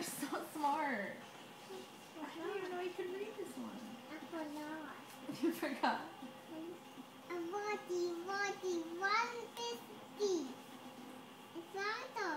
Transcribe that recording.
You're so smart. I didn't even know you could read this one. I forgot. You forgot. What is 150? It's not